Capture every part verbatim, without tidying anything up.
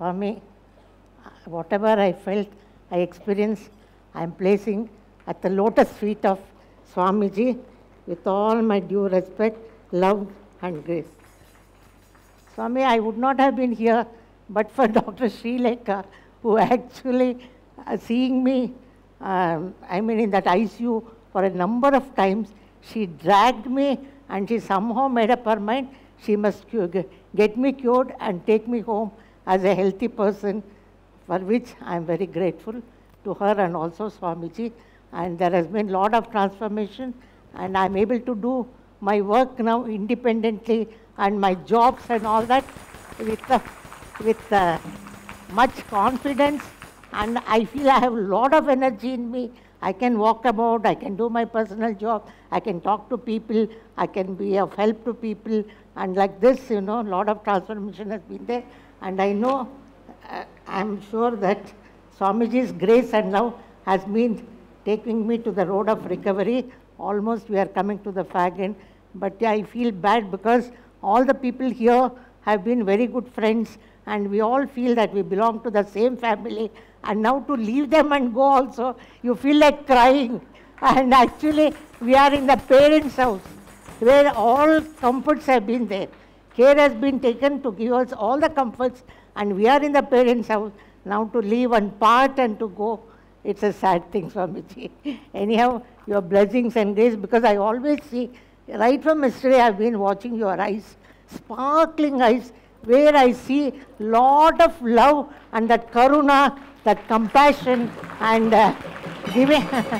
Swami, whatever I felt, I experienced, I am placing at the lotus feet of Swamiji with all my due respect, love and grace. Swami, I would not have been here but for Doctor Srilekha, who actually uh, seeing me, um, I mean in that I C U for a number of times, she dragged me and she somehow made up her mind she must get me cured and take me home as a healthy person, for which I am very grateful to her and also Swamiji. And there has been a lot of transformation, and I am able to do my work now independently and my jobs and all that with, uh, with uh, much confidence, and I feel I have a lot of energy in me. I can walk about, I can do my personal job, I can talk to people, I can be of help to people, and like this, you know, a lot of transformation has been there. And I know, uh, I'm sure that Swamiji's grace and love has been taking me to the road of recovery. Almost we are coming to the fag end, but I feel bad because all the people here have been very good friends, and we all feel that we belong to the same family. And now to leave them and go also, you feel like crying. And actually, we are in the parents' house, where all comforts have been there. Care has been taken to give us all the comforts, and we are in the parents' house. Now to leave and part and to go, it's a sad thing, Swamiji. Anyhow, your blessings and grace, because I always see, right from yesterday, I've been watching your eyes, sparkling eyes, where I see lot of love and that karuna, that compassion and uh, giving.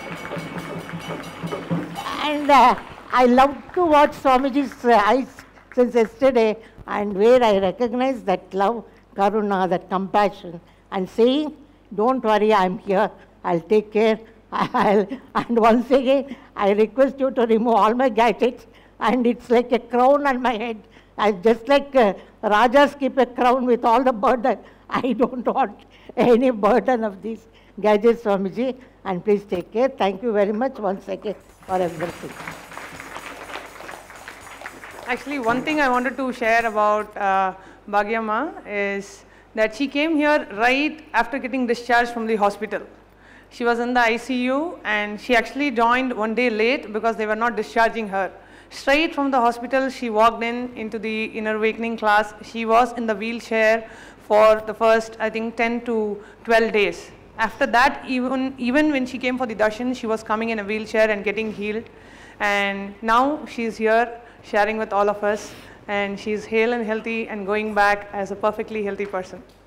And uh, I love to watch Swamiji's uh, eyes since yesterday, and where I recognize that love, karuna, that compassion, and saying, don't worry, I'm here, I'll take care. I'll, and once again, I request you to remove all my gadgets, and it's like a crown on my head. I just like uh, Rajas keep a crown with all the burden. I don't want any burden of these gadgets, Swamiji, and please take care. Thank you very much once again for everything. Actually, one thing I wanted to share about uh, Bhagyamma is that she came here right after getting discharged from the hospital. She was in the I C U and she actually joined one day late because they were not discharging her. Straight from the hospital, she walked in into the inner awakening class. She was in the wheelchair for the first, I think, ten to twelve days. After that, even, even when she came for the darshan, she was coming in a wheelchair and getting healed. And now she's here sharing with all of us, and she's hale and healthy and going back as a perfectly healthy person.